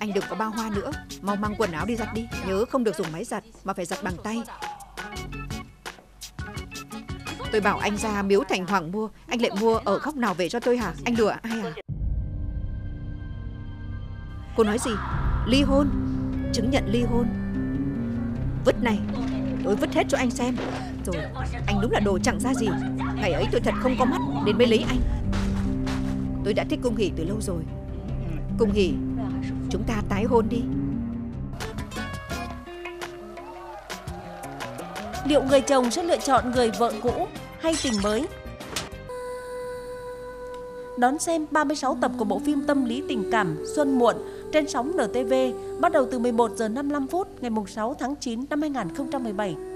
Anh đừng có bao hoa nữa. Mau mang quần áo đi giặt đi. Nhớ không được dùng máy giặt mà phải giặt bằng tay. Tôi bảo anh ra Miếu Thành Hoàng mua, anh lại mua ở góc nào về cho tôi hả? Anh lừa ai à? Cô nói gì? Ly hôn? Chứng nhận ly hôn? Vứt này, tôi vứt hết cho anh xem. Rồi, anh đúng là đồ chẳng ra gì. Ngày ấy tôi thật không có mắt nên mới lấy anh. Tôi đã thích Cung Hỷ từ lâu rồi. Cung Hỷ, chúng ta tái hôn đi. Liệu người chồng sẽ lựa chọn người vợ cũ hay tình mới? Đón xem 36 tập của bộ phim tâm lý tình cảm Xuân Muộn trên sóng NTV bắt đầu từ 11 giờ 55 phút ngày 6 tháng 9 năm 2017.